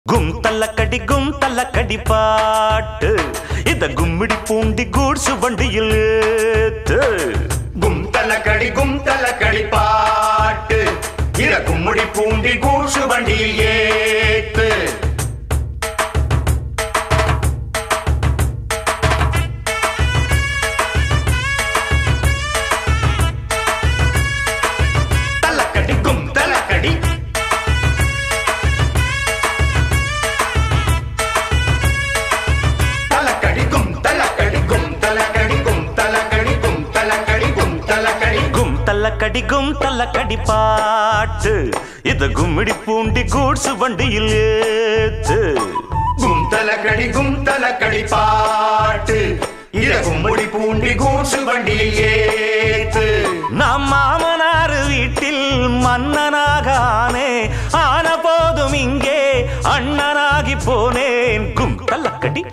கும் தல்லக்கடி பாட்டு இத கும்மிடி பூண்டி கூட்சு வண்டியில் ஏத்து. கும் தல்லக்கடி பாட்டு இத கும்மிடி பூண்டி கூட்சு வண்டியில் ஏத்து. தல்லக்கடி கும் தல்லக்கடி கும் தல்லக்கடி பாட்டு இத கும்மிடி பூண்டி கூட்சு வண்டியில் ஏத்து. கும் தல்லக்கடி பாட்டு இத கும்மிடி பூண்டி கூட்சு வண்டியில் ஏத்து. நம் மாமனார் வீட்டில் மன்னனாக ஆனே ஆன போதும் இங்கே அண்ணனாகி போனேன். கும் தல்லக்கடி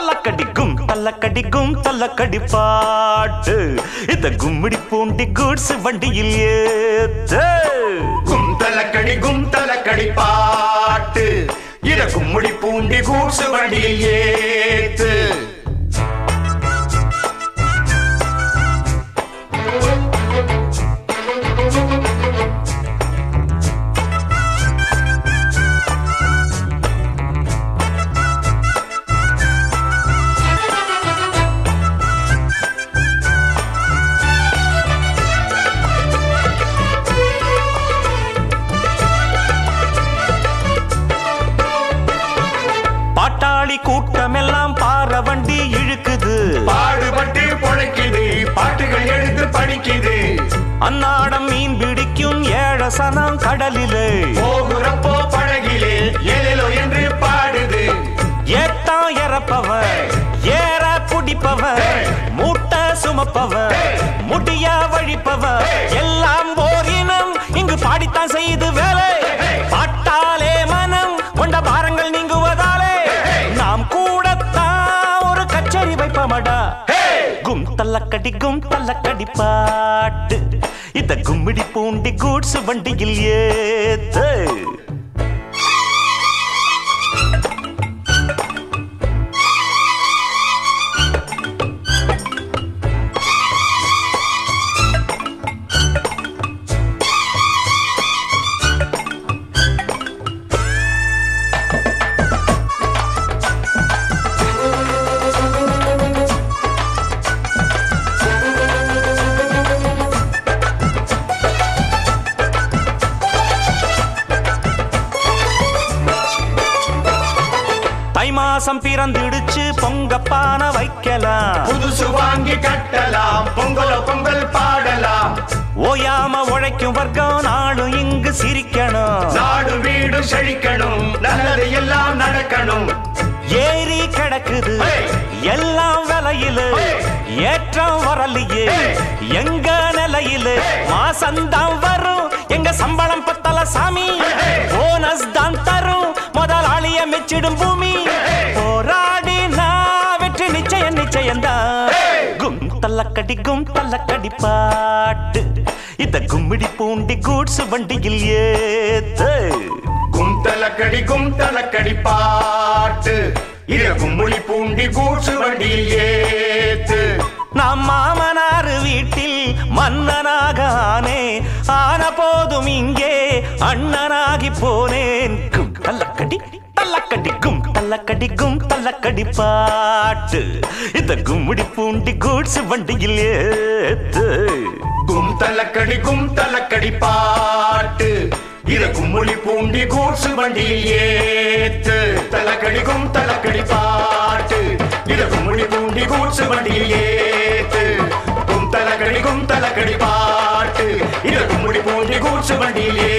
கும் தல்லக்கடி பாட்டு இத கும்மிடி பூண்டி கூட்சு வண்டியில் ஏத்து. கும் தல்லக்கடி பாட்டு இத கும்மிடி பூண்டி கூட்சு வண்டியில் ஏத்து. பாட்டாளி கூட்டமெல்லாம் பாற வண்டி இழுக்குது, பாடுபட்டு பொழைக்குது, பாட்டுகள் எடுத்து படிக்குது. அன்னாடம் மீன் பிடிக்கும் ஏழசனம் கடலிலே போகுறப்போ படகிலே ஏலேலோ என்று பாடுது. ஏத்தா இறப்பவன் ஏற குடிப்பவன் மூட்டை சுமப்பவன் முடிய வழிப்பவன் எல்லாம் ஓரினம் இங்கு பாடித்தான் செய்து வேலை. பாட்டாலே மனம் கொண்ட பாரங்கள் நீங்குவதாலே நாம் கூடத்தான் ஒரு கச்சேரி வைப்பமடா. கும் தல்லக்கடி பாட்டு இத கும்மிடி பூண்டி கூட்சு வண்டியில் ஏத்து. தை மாசம் பிறந்திடுச்சு பொங்கப்பான வைக்கலாம், புதுசு வாங்கி கட்டலாம், பொங்கல் பாடலாம். ஓயாம உழைக்கும் வர்க்கம் நாளும் இங்கு சிரிக்கணும், நாடு வீடு செழிக்கணும், நல்லது எல்லாம் நடக்கணும். ஏறி கிடக்குது எல்லாம் விலையில ஏற்றம் வரலையே எங்க நிலையில. மாசந்தான் வரும் எங்க சம்பளம் பத்தல சாமி, போனஸ் தான் தரும் முதலாளிய மெச்சிடும் பூமி. போராடி நான் வெற்றி நிச்சயம்தான். கும் தல்லக்கடி பாட்டு இத கும்மிடி பூண்டி கூட்சு வண்டியில் ஏத்து. கும் தல்லக்கடி பாட்டு இத கும்மிடி பூண்டி கூட்சு வண்டியில் ஏத்து. நம் மாமனார் வீட்டில் மன்னனாக ஆனே ஆன போதும் இங்கே அண்ணனாகி போனேன். கும் தல்லக்கடி பாட்டு இத கும்மிடி பூண்டி கூட்சு வண்டியில் ஏத்து. கும் தல்லக்கடி பாட்டு இத கும்மிடி பூண்டி கூட்சு வண்டியில் ஏத்து. தல்லக்கடி பாட்டு இத கும்மிடி பூண்டி கூட்சு வண்டியில் ஏத்து. கும் தல்லக்கடி பாட்டு இத கும்மிடி பூண்டி கூட்சு வண்டியில்